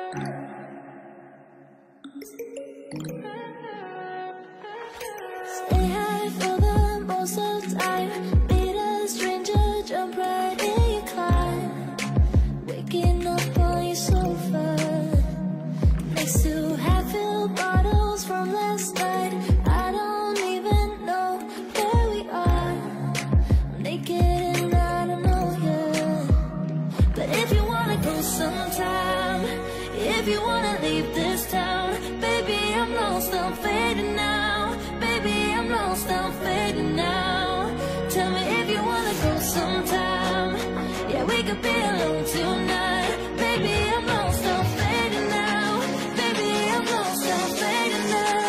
If you wanna leave this town, baby, I'm lost, I'm fading now. Baby, I'm lost, I'm fading now. Tell me if you wanna go sometime. Yeah, we could be alone tonight. Baby, I'm lost, I'm fading now. Baby, I'm lost, I'm fading now.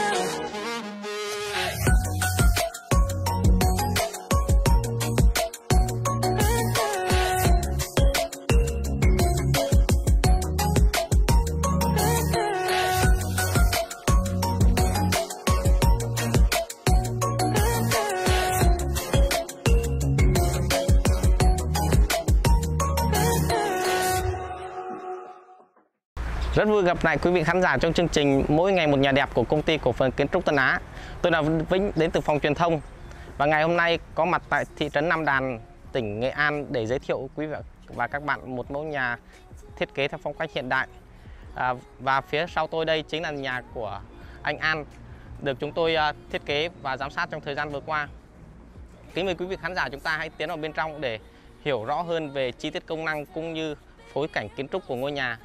Rất vui gặp lại quý vị khán giả trong chương trình Mỗi Ngày Một Nhà Đẹp của Công ty Cổ phần Kiến trúc Tân Á. Tôi là Vĩnh đến từ phòng truyền thông. Và ngày hôm nay có mặt tại thị trấn Nam Đàn, tỉnh Nghệ An để giới thiệu quý vị và các bạn một mẫu nhà thiết kế theo phong cách hiện đại. Và phía sau tôi đây chính là nhà của anh An, được chúng tôi thiết kế và giám sát trong thời gian vừa qua. Kính mời quý vị khán giả chúng ta hãy tiến vào bên trong để hiểu rõ hơn về chi tiết công năng cũng như phối cảnh kiến trúc của ngôi nhà.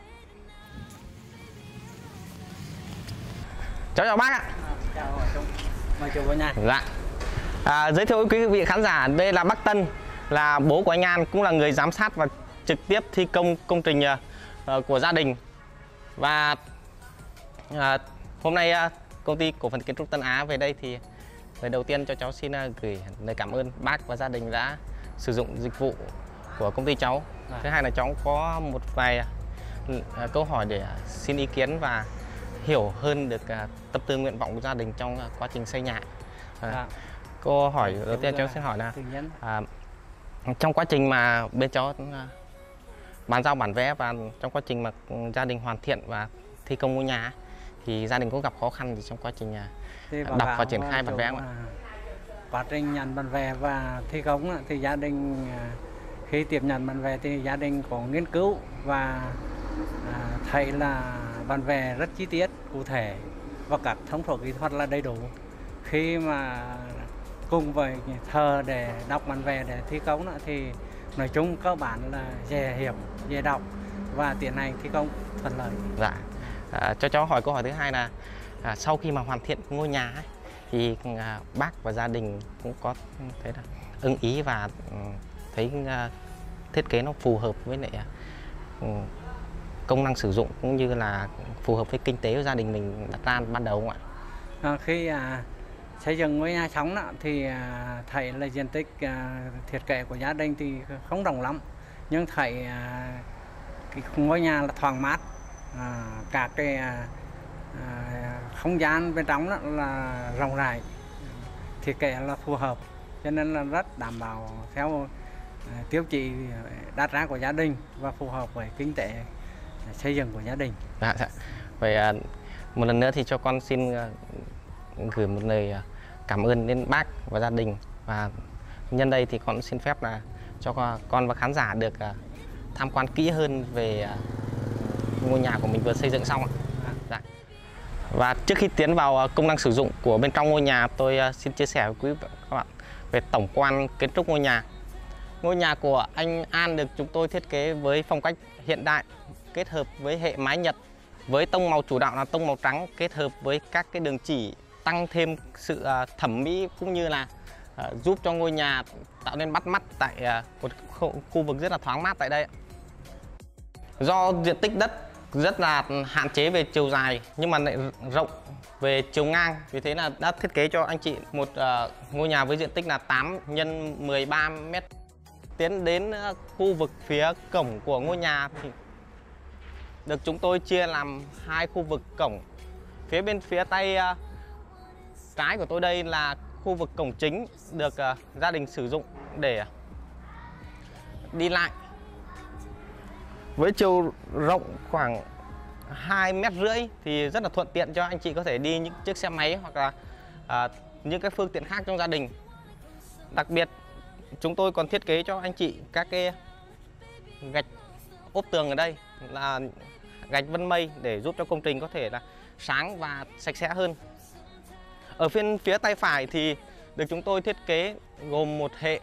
Chào bác ạ. Chào mời chào cả nhà. Dạ. Giới thiệu với quý vị khán giả, đây là bác Tân, là bố của anh An, cũng là người giám sát và trực tiếp thi công công trình của gia đình. Và hôm nay công ty Cổ phần Kiến trúc Tân Á về đây thì lời đầu tiên cho cháu xin gửi lời cảm ơn bác và gia đình đã sử dụng dịch vụ của công ty cháu. Thứ hai là cháu có một vài câu hỏi để xin ý kiến và hiểu hơn được tâm tư nguyện vọng của gia đình trong quá trình xây nhà. Câu hỏi đầu tiên cháu xin hỏi là trong quá trình mà bên cháu bàn giao bản vẽ và trong quá trình mà gia đình hoàn thiện và thi công ngôi nhà thì gia đình có gặp khó khăn gì trong quá trình đọc và triển khai bản vẽ không ạ? Quá trình nhận bản vẽ và thi công thì gia đình khi tiếp nhận bản vẽ thì gia đình có nghiên cứu và thấy là bản vẽ rất chi tiết, cụ thể và các thông số kỹ thuật là đầy đủ. Khi mà cùng với thợ để đọc bản vẽ để thi công thì nói chung cơ bản là dễ hiểu, dễ đọc và tiến hành thi công thuận lợi. Dạ. Cho cháu hỏi câu hỏi thứ hai là sau khi mà hoàn thiện ngôi nhà ấy, thì bác và gia đình cũng có thấy là ưng ý và thấy thiết kế nó phù hợp với lại công năng sử dụng cũng như là phù hợp với kinh tế của gia đình mình đặt ra ban đầu không ạ? Khi xây dựng ngôi nhà xong thì thấy là diện tích thiết kế của gia đình thì không rộng lắm, nhưng thấy ngôi nhà là thoáng mát, các cái không gian bên trong là rộng rãi, thiết kế là phù hợp, cho nên là rất đảm bảo theo tiêu chí đặt ra của gia đình và phù hợp với kinh tế xây dựng của gia đình. Dạ. Vậy một lần nữa thì cho con xin gửi một lời cảm ơn đến bác và gia đình, và nhân đây thì con xin phép là cho con và khán giả được tham quan kỹ hơn về ngôi nhà của mình vừa xây dựng xong ạ. Dạ. Và trước khi tiến vào công năng sử dụng của bên trong ngôi nhà, tôi xin chia sẻ với quý vị các bạn về tổng quan kiến trúc ngôi nhà. Ngôi nhà của anh An được chúng tôi thiết kế với phong cách hiện đại, kết hợp với hệ mái Nhật, với tông màu chủ đạo là tông màu trắng, kết hợp với các cái đường chỉ tăng thêm sự thẩm mỹ cũng như là giúp cho ngôi nhà tạo nên bắt mắt tại một khu vực rất là thoáng mát tại đây. Do diện tích đất rất là hạn chế về chiều dài nhưng mà lại rộng về chiều ngang, vì thế là đã thiết kế cho anh chị một ngôi nhà với diện tích là 8 x 13 m. Tiến đến khu vực phía cổng của ngôi nhà thì được chúng tôi chia làm hai khu vực cổng. Bên phía tay trái của tôi đây là khu vực cổng chính được gia đình sử dụng để đi lại, với chiều rộng khoảng 2,5 m thì rất là thuận tiện cho anh chị có thể đi những chiếc xe máy hoặc là những cái phương tiện khác trong gia đình. Đặc biệt chúng tôi còn thiết kế cho anh chị các cái gạch ốp tường ở đây là gạch vân mây để giúp cho công trình có thể là sáng và sạch sẽ hơn. Ở phía tay phải thì được chúng tôi thiết kế gồm một hệ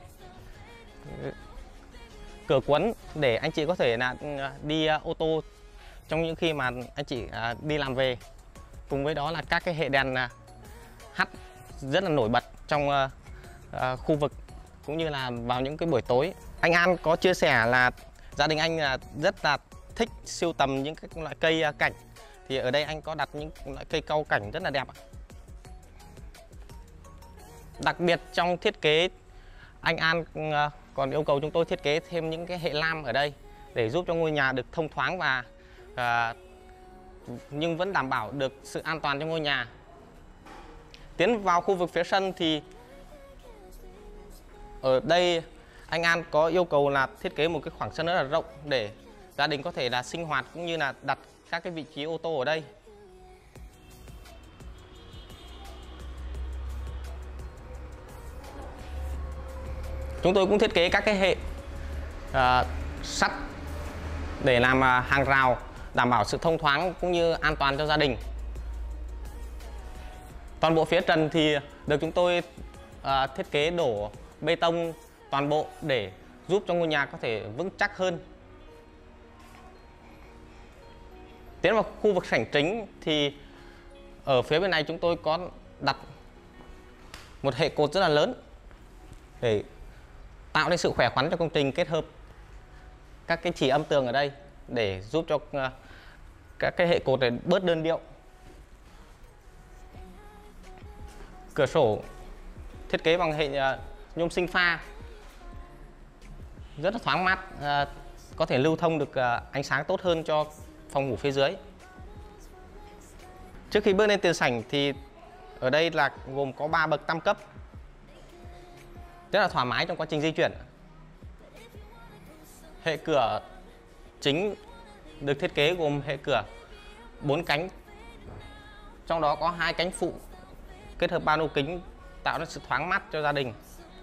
cửa quấn để anh chị có thể là đi ô tô trong những khi mà anh chị đi làm về. Cùng với đó là các cái hệ đèn hắt rất là nổi bật trong khu vực cũng như là vào những cái buổi tối. Anh An có chia sẻ là gia đình anh rất là thích sưu tầm những cái loại cây cảnh, thì ở đây anh có đặt những loại cây cau cảnh rất là đẹp. Đặc biệt trong thiết kế, anh An còn yêu cầu chúng tôi thiết kế thêm những cái hệ lam ở đây để giúp cho ngôi nhà được thông thoáng và nhưng vẫn đảm bảo được sự an toàn cho ngôi nhà. Tiến vào khu vực phía sân thì ở đây anh An có yêu cầu là thiết kế một cái khoảng sân rất là rộng để gia đình có thể là sinh hoạt cũng như là đặt các cái vị trí ô tô ở đây. Chúng tôi cũng thiết kế các cái hệ sắt để làm hàng rào đảm bảo sự thông thoáng cũng như an toàn cho gia đình. Toàn bộ phía trần thì được chúng tôi thiết kế đổ bê tông toàn bộ để giúp cho ngôi nhà có thể vững chắc hơn. Tiến vào khu vực sảnh chính thì ở phía bên này chúng tôi có đặt một hệ cột rất là lớn để tạo nên sự khỏe khoắn cho công trình, kết hợp các cái chì âm tường ở đây để giúp cho các cái hệ cột này bớt đơn điệu. Cửa sổ thiết kế bằng hệ nhôm sinh pha rất là thoáng mát, có thể lưu thông được ánh sáng tốt hơn cho phòng ngủ phía dưới. Trước khi bước lên tiền sảnh thì ở đây là gồm có 3 bậc tam cấp rất là thoải mái trong quá trình di chuyển. Hệ cửa chính được thiết kế gồm hệ cửa 4 cánh, trong đó có 2 cánh phụ kết hợp pano kính tạo ra sự thoáng mát cho gia đình.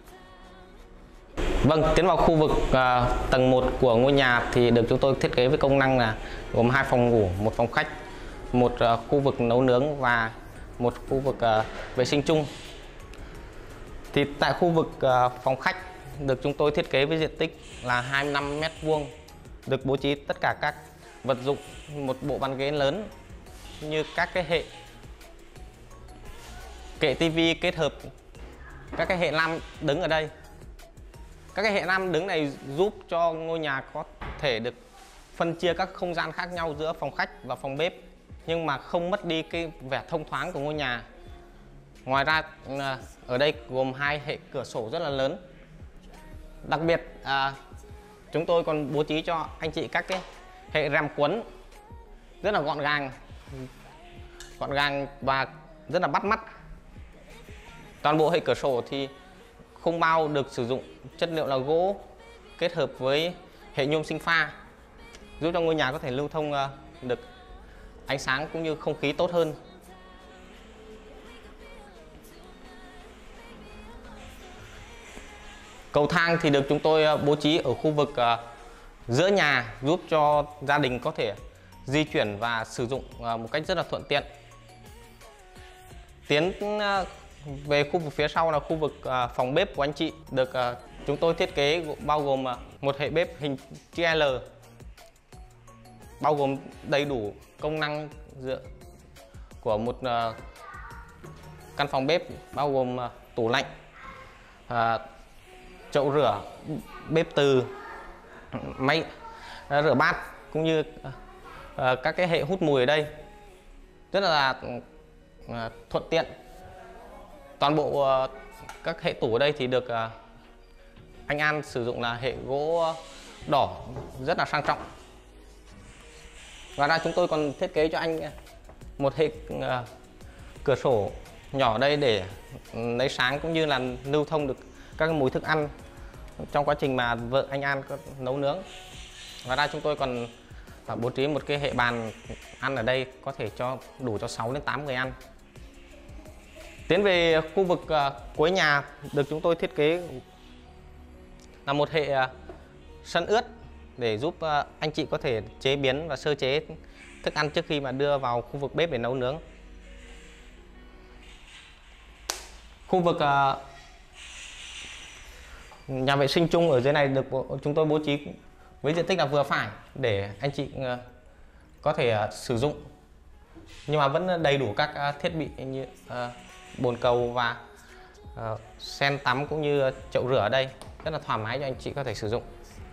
Vâng, tiến vào khu vực tầng 1 của ngôi nhà thì được chúng tôi thiết kế với công năng là gồm 2 phòng ngủ, 1 phòng khách, một khu vực nấu nướng và một khu vực vệ sinh chung. Thì tại khu vực phòng khách được chúng tôi thiết kế với diện tích là 25 m², được bố trí tất cả các vật dụng, một bộ bàn ghế lớn như các cái hệ kệ tivi kết hợp các cái hệ lam đứng ở đây. Các cái hệ lam đứng này giúp cho ngôi nhà có thể được phân chia các không gian khác nhau giữa phòng khách và phòng bếp, nhưng mà không mất đi cái vẻ thông thoáng của ngôi nhà. Ngoài ra ở đây gồm 2 hệ cửa sổ rất là lớn. Đặc biệt chúng tôi còn bố trí cho anh chị các cái hệ rèm quấn rất là gọn gàng và rất là bắt mắt. Toàn bộ hệ cửa sổ thì khung bao được sử dụng chất liệu là gỗ kết hợp với hệ nhôm sinh pha, giúp cho ngôi nhà có thể lưu thông được ánh sáng cũng như không khí tốt hơn. Cầu thang thì được chúng tôi bố trí ở khu vực giữa nhà, giúp cho gia đình có thể di chuyển và sử dụng một cách rất là thuận tiện. Tiến về khu vực phía sau là khu vực phòng bếp của anh chị, được chúng tôi thiết kế bao gồm một hệ bếp hình chữ L, bao gồm đầy đủ công năng của một căn phòng bếp, bao gồm tủ lạnh, chậu rửa, bếp từ, máy rửa bát cũng như các cái hệ hút mùi ở đây rất là thuận tiện. Toàn bộ các hệ tủ ở đây thì được anh An sử dụng là hệ gỗ đỏ rất là sang trọng. Ngoài ra chúng tôi còn thiết kế cho anh một hệ cửa sổ nhỏ ở đây để lấy sáng cũng như là lưu thông được các mùi thức ăn trong quá trình mà vợ anh An có nấu nướng. Ngoài ra chúng tôi còn và bố trí một cái hệ bàn ăn ở đây có thể đủ cho 6 đến 8 người ăn. Tiến về khu vực cuối nhà được chúng tôi thiết kế là một hệ sân ướt để giúp anh chị có thể chế biến và sơ chế thức ăn trước khi mà đưa vào khu vực bếp để nấu nướng. Khu vực nhà vệ sinh chung ở dưới này được chúng tôi bố trí với diện tích là vừa phải để anh chị có thể sử dụng, nhưng mà vẫn đầy đủ các thiết bị như bồn cầu và sen tắm cũng như chậu rửa ở đây, rất là thoải mái cho anh chị có thể sử dụng.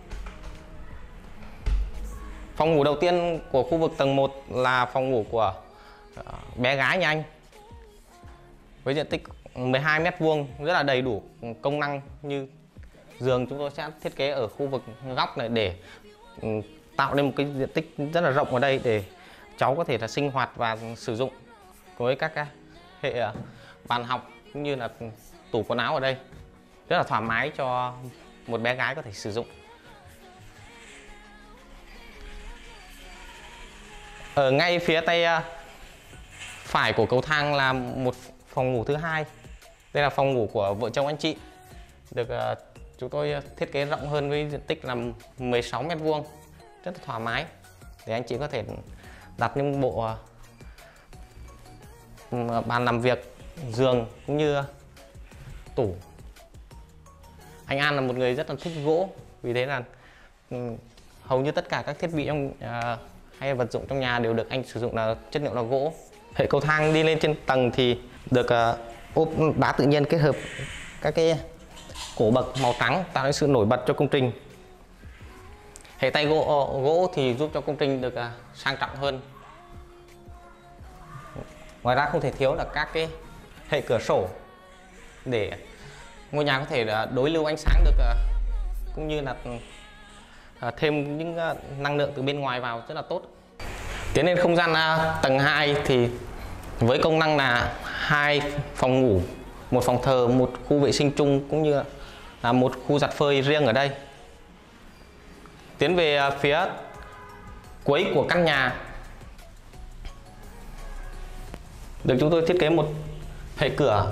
Phòng ngủ đầu tiên của khu vực tầng 1 là phòng ngủ của bé gái nhà anh, với diện tích 12 m², rất là đầy đủ công năng. Như giường chúng tôi sẽ thiết kế ở khu vực góc này để tạo nên một cái diện tích rất là rộng ở đây để cháu có thể là sinh hoạt và sử dụng, với các hệ bàn học cũng như là tủ quần áo ở đây, rất là thoải mái cho một bé gái có thể sử dụng. Ở ngay phía tay phải của cầu thang là một phòng ngủ thứ hai. Đây là phòng ngủ của vợ chồng anh chị, được chúng tôi thiết kế rộng hơn với diện tích là 16 m², rất là thoải mái để anh chị có thể đặt những bộ bàn làm việc, giường cũng như tủ. Anh An là một người rất là thích gỗ, vì thế là hầu như tất cả các thiết bị trong hay vật dụng trong nhà đều được anh sử dụng là chất liệu là gỗ. Hệ cầu thang đi lên trên tầng thì được ốp đá tự nhiên kết hợp các cái cổ bậc màu trắng tạo nên sự nổi bật cho công trình. Hệ tay gỗ thì giúp cho công trình được sang trọng hơn. Ngoài ra không thể thiếu là các cái hệ cửa sổ để ngôi nhà có thể đối lưu ánh sáng được, cũng như là thêm những năng lượng từ bên ngoài vào rất là tốt. Tiến lên không gian tầng 2 thì với công năng là 2 phòng ngủ, 1 phòng thờ, 1 khu vệ sinh chung cũng như là 1 khu giặt phơi riêng ở đây. Tiến về phía cuối của căn nhà được chúng tôi thiết kế một hệ cửa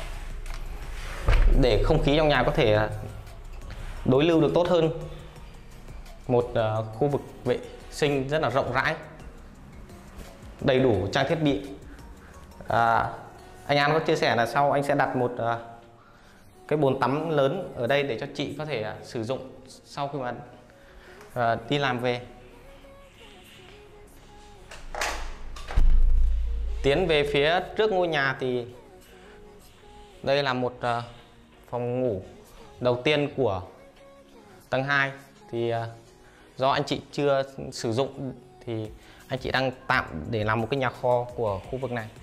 để không khí trong nhà có thể đối lưu được tốt hơn. Một khu vực vệ sinh rất là rộng rãi, đầy đủ trang thiết bị. Anh An có chia sẻ là sau anh sẽ đặt một cái bồn tắm lớn ở đây để cho chị có thể sử dụng sau khi mà đi làm về. Tiến về phía trước ngôi nhà thì đây là một phòng ngủ đầu tiên của tầng 2. Thì do anh chị chưa sử dụng thì anh chị đang tạm để làm một cái nhà kho của khu vực này.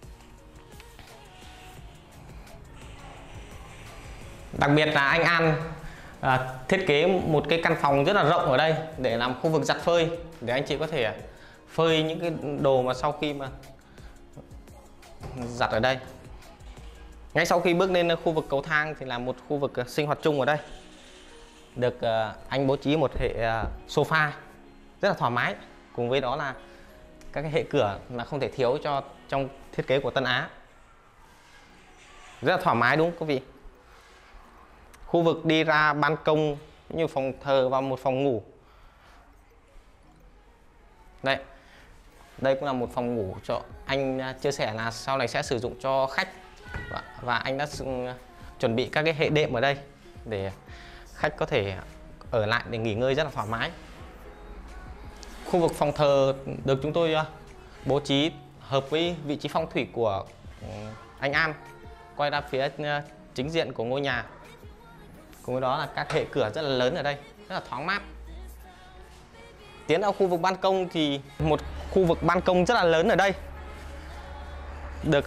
Đặc biệt là anh An thiết kế một cái căn phòng rất là rộng ở đây để làm khu vực giặt phơi, để anh chị có thể phơi những cái đồ mà sau khi mà giặt ở đây. Ngay sau khi bước lên khu vực cầu thang thì là một khu vực sinh hoạt chung ở đây. Được anh bố trí một hệ sofa rất là thoải mái, cùng với đó là các cái hệ cửa là không thể thiếu trong thiết kế của Tân Á. Rất là thoải mái đúng không quý vị? Khu vực đi ra ban công như phòng thờ và một phòng ngủ. Đây cũng là một phòng ngủ cho anh chia sẻ là sau này sẽ sử dụng cho khách, và anh đã chuẩn bị các cái hệ đệm ở đây để khách có thể ở lại để nghỉ ngơi rất là thoải mái. Khu vực phòng thờ được chúng tôi bố trí hợp với vị trí phong thủy của anh An, quay ra phía chính diện của ngôi nhà. Cùng với đó là các hệ cửa rất là lớn ở đây, rất là thoáng mát. Tiến vào khu vực ban công thì một khu vực ban công rất là lớn ở đây. Được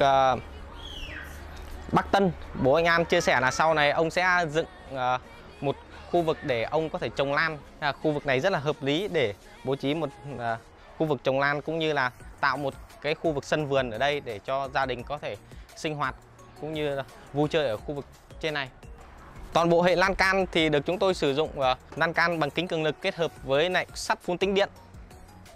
bác Tân, bố anh An chia sẻ là sau này ông sẽ dựng một khu vực để ông có thể trồng lan. Khu vực này rất là hợp lý để bố trí một khu vực trồng lan, cũng như là tạo một cái khu vực sân vườn ở đây để cho gia đình có thể sinh hoạt cũng như là vui chơi ở khu vực trên này. Toàn bộ hệ lan can thì được chúng tôi sử dụng lan can bằng kính cường lực kết hợp với lại sắt phun tĩnh điện.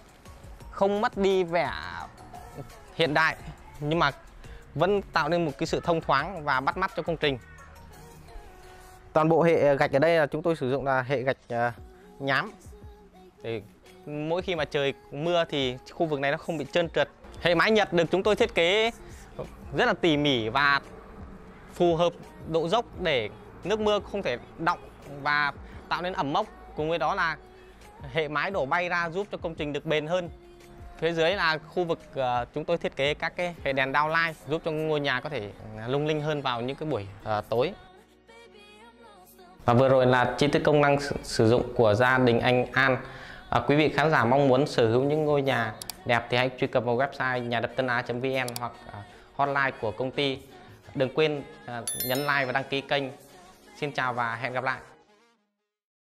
không mất đi vẻ hiện đại nhưng mà vẫn tạo nên một cái sự thông thoáng và bắt mắt cho công trình. Toàn bộ hệ gạch ở đây là chúng tôi sử dụng là hệ gạch nhám. Để mỗi khi mà trời mưa thì khu vực này nó không bị trơn trượt. Hệ mái Nhật được chúng tôi thiết kế rất là tỉ mỉ và phù hợp độ dốc để nước mưa không thể đọng và tạo nên ẩm mốc. Cùng với đó là hệ mái đổ bay ra giúp cho công trình được bền hơn. Phía dưới là khu vực chúng tôi thiết kế các cái hệ đèn downlight giúp cho ngôi nhà có thể lung linh hơn vào những cái buổi tối. Và vừa rồi là chi tiết công năng sử dụng của gia đình anh An. Quý vị khán giả mong muốn sở hữu những ngôi nhà đẹp thì hãy truy cập vào website nhà đất Tân Á.vn hoặc hotline của công ty. Đừng quên nhấn like và đăng ký kênh. Xin chào và hẹn gặp lại.